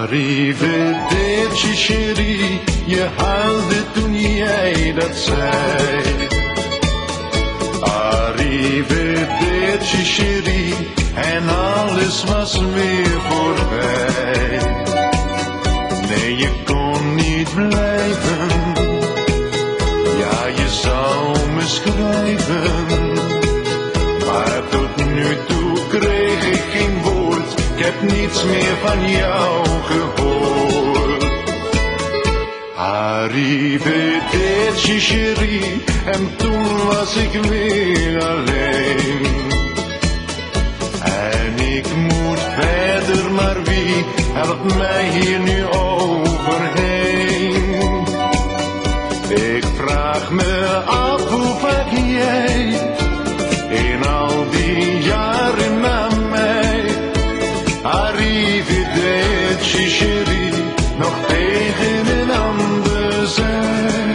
Arrivederci chérie, je huilde toen jij dat zei. Arrivederci chérie, en alles was weer voorbij. Nee, je kon niet blijven, ja, je zou me schrijven. Maar tot nu toe kreeg ik geen woord, ik heb niets meer van jou gehoord. Arrivederci chérie, en toen was ik weer alleen. En ik moet verder, maar wie helpt mij hier nu overheen? Ik vraag me af hoe vaak jij in al die jaren naar mij arrivederci chérie nog tegen een ander zei.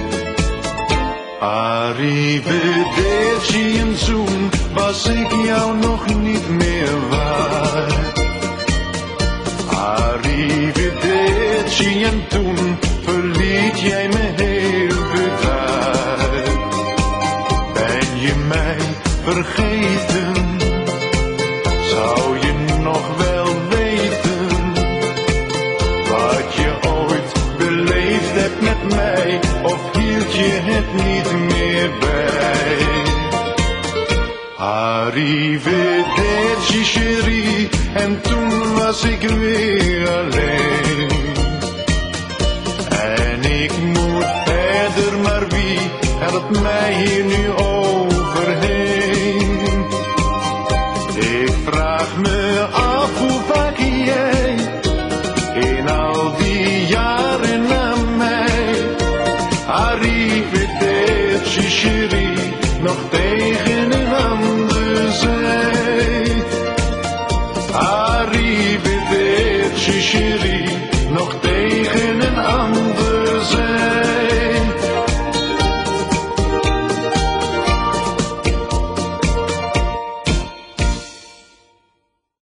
Arrivederci, een zoen was ik jou nog niet meer waard. Arrivederci, en toen verliet jij me heel bedaard. Ben je mij vergeten? Zou je nog wel weten wat je ooit beleefd hebt met mij? Of hield je het niet meer bij? Arrivederci chérie, en toen was ik weer alleen. En ik moet verder, maar wie helpt mij hier nu overheen? Ik vraag me af hoe vaak jij in al die jaren aan mij arrivederci chérie nog tegen een ander